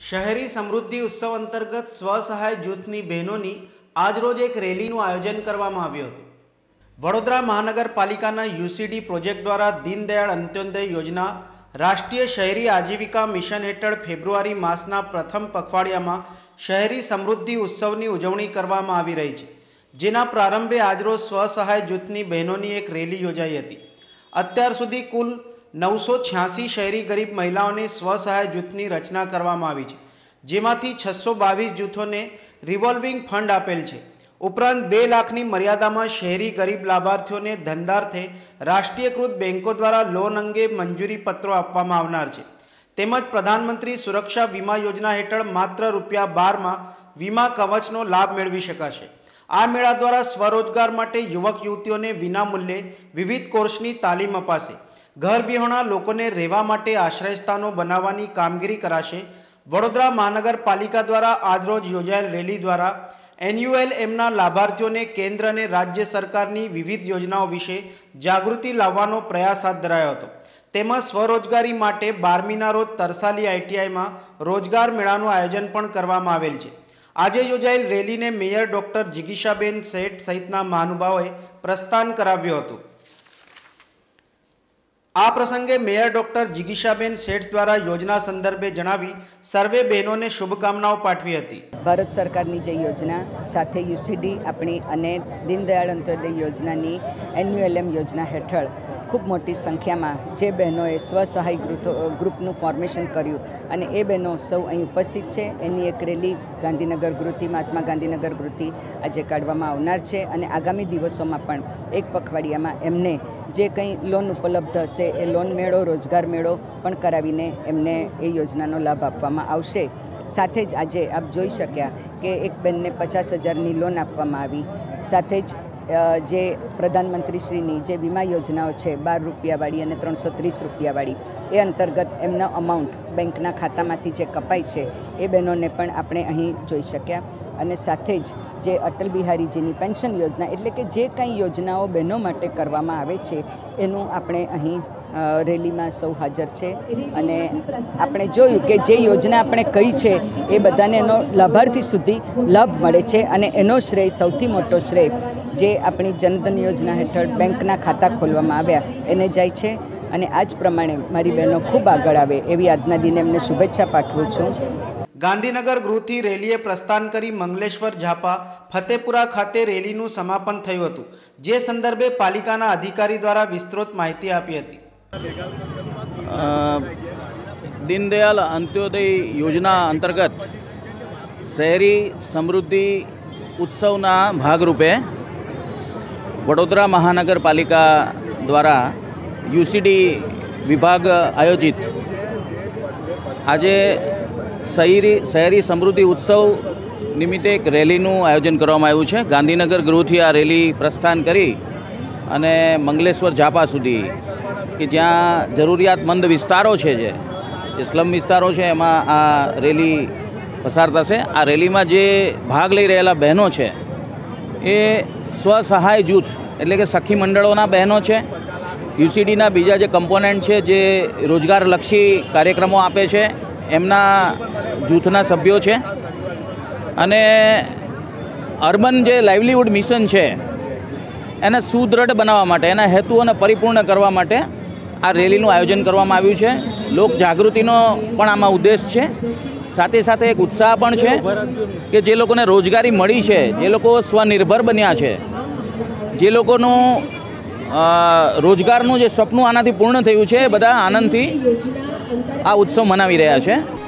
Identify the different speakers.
Speaker 1: शहरी समृद्धि उत्सव अंतर्गत स्वसहाय जूथनी बहनोनी આજરોજ એક રેલીનું આયોજન કરવામાં આવ્યું હતું। વડોદરા મહાનગરપાલિકાના યુસીડી પ્રોજેક્ટ દ્વારા દીનદયાળ અંત્યોદય યોજના રાષ્ટ્રીય શહેરી આજીવિકા મિશન હેઠળ ફેબ્રુઆરી માસના પ્રથમ પખવાડિયામાં શહેરી સમૃદ્ધિ ઉત્સવની ઉજવણી કરવામાં આવી રહી છે, જેના પ્રારંભે આજરોજ સ્વસહાય જૂથની બહેનોની એક રેલી યોજાઈ હતી। અત્યાર સુધી કુલ 986 શહેરી ગરીબ મહિલાઓને સ્વસહાય જૂથની રચના કરવામાં આવી છે, જેમાંથી 622 જૂથોને રિવોલ્વિંગ ફંડ આપેલ છે। ઉપરાંત 2 લાખની મર્યાદામાં શહેરી ગરીબ લાભાર્થીઓને ધંધાર્થે રાષ્ટ્રીયકૃત બેંકો દ્વારા લોન અંગે મંજૂરી પત્રો આપવામાં આવનાર છે। તેમજ પ્રધાનમંત્રી સુરક્ષા વીમા યોજના હેઠળ માત્ર ₹12 વીમા કવચનો લાભ મેળવી શકાશે। આ મેળા દ્વારા સ્વરોજગાર માટે યુવક યુવતીઓને વિનામૂલ્યે વિવિધ કોર્સની તાલીમ અપાશે। ઘર વિહોણા લોકોને રહેવા માટે આશ્રયસ્થાનો બનાવવાની કામગીરી કરાશે। વડોદરા મહાનગરપાલિકા દ્વારા આજરોજ યોજાયેલ રેલી દ્વારા NULMના લાભાર્થીઓને કેન્દ્ર અને રાજ્ય સરકારની વિવિધ યોજનાઓ વિશે જાગૃતિ લાવવાનો પ્રયાસ હાથ ધરાયો હતો। તેમજ સ્વરોજગારી માટે 12મીના રોજ તરસાલી ITIમાં રોજગાર મેળાનું આયોજન પણ કરવામાં આવેલ છે। આજે યોજાયેલ રેલીને મેયર ડૉક્ટર જિગીશાબેન શેઠ સહિતના મહાનુભાવોએ પ્રસ્થાન કરાવ્યું હતું। આ પ્રસંગે મેયર ડૉક્ટર જિગીશાબેન શેઠ દ્વારા યોજના સંદર્ભે જણાવી સર્વે બહેનોને શુભકામનાઓ પાઠવી હતી।
Speaker 2: ભારત સરકારની જે યોજના સાથે યુસીડી આપણી અને દીનદયાળ અંત્યોદય યોજનાની NULM યોજના હેઠળ ખૂબ મોટી સંખ્યામાં જે બહેનોએ સ્વસહાય ગ્રુપનું ફોર્મેશન કર્યું અને એ બહેનો સૌ અહીં ઉપસ્થિત છે, એની એક રેલી ગાંધીનગર ગૃહથી મહાત્મા ગાંધીનગર ગૃહથી આજે કાઢવામાં આવનાર છે અને આગામી દિવસોમાં પણ એક પખવાડિયામાં એમને જે કંઈ લોન ઉપલબ્ધ હશે એ લોન મેળો, રોજગાર મેળો પણ કરાવીને એમને એ યોજનાનો લાભ આપવામાં આવશે। સાથે જ આજે આપ જોઈ શક્યા કે એક બેનને 50,000ની લોન આપવામાં આવી। સાથે જ જે પ્રધાનમંત્રીશ્રીની જે વીમા યોજનાઓ છે ₹12 અને ₹330 એ અંતર્ગત એમનો અમાઉન્ટ બેંકના ખાતામાંથી જે કપાય છે એ બહેનોને પણ આપણે અહીં જોઈ શક્યા। અને સાથે જ જે અટલ બિહારીજીની પેન્શન યોજના એટલે કે જે કંઈ યોજનાઓ બહેનો માટે કરવામાં આવે છે એનું આપણે અહીં રેલીમાં સૌ હાજર છે અને આપણે જોયું કે જે યોજના આપણે કહી છે એ બધાને એનો લાભાર્થી સુધી લાભ મળે છે અને એનો શ્રેય સૌથી મોટો શ્રેય જે આપણી જનધન યોજના હેઠળ બેંકના ખાતા ખોલવામાં આવ્યા એને જાય છે અને આ જ પ્રમાણે મારી બહેનો ખૂબ આગળ આવે એવી આજના દિને એમને શુભેચ્છા પાઠવું છું।
Speaker 1: ગાંધીનગર ગૃહથી રેલીએ પ્રસ્થાન કરી મંગલેશ્વર ઝાપા ફતેપુરા ખાતે રેલીનું સમાપન થયું હતું, જે સંદર્ભે પાલિકાના અધિકારી દ્વારા વિસ્તૃત માહિતી આપી હતી।
Speaker 3: દીનદયાળ અંત્યોદય યોજના અંતર્ગત શહેરી સમૃદ્ધિ ઉત્સવના ભાગરૂપે વડોદરા મહાનગરપાલિકા દ્વારા યુસીડી વિભાગ આયોજિત આજે શહેરી સમૃદ્ધિ ઉત્સવ નિમિત્તે એક રેલીનું આયોજન કરવામાં આવ્યું છે। ગાંધીનગર ગૃહથી આ રેલી પ્રસ્થાન કરી અને મંગલેશ્વર ઝાપા સુધી કે જ્યાં જરૂરિયાતમંદ વિસ્તારો છે, જે સ્લમ વિસ્તારો છે, એમાં આ રેલી પસાર થશે। આ રેલીમાં જે ભાગ લઈ રહેલા બહેનો છે એ સ્વસહાય જૂથ એટલે કે સખી મંડળોના બહેનો છે, યુસીડીના બીજા જે કમ્પોનન્ટ છે જે રોજગારલક્ષી કાર્યક્રમો આપે છે એમના જૂથના સભ્યો છે અને અર્બન જે લાઇવલીહુડ મિશન છે એને સુદૃઢ બનાવવા માટે, એના હેતુઓને પરિપૂર્ણ કરવા માટે આ રેલીનું આયોજન કરવામાં આવ્યું છે। લોક જાગૃતિનો પણ આમાં ઉદ્દેશ છે। સાથે સાથે એક ઉત્સાહ પણ છે કે જે લોકોને રોજગારી મળી છે, જે લોકો સ્વનિર્ભર બન્યા છે, જે લોકોનું રોજગારનું જે સપનું આનાથી પૂર્ણ થયું છે, બધા આનંદથી આ ઉત્સવ મનાવી રહ્યા છે।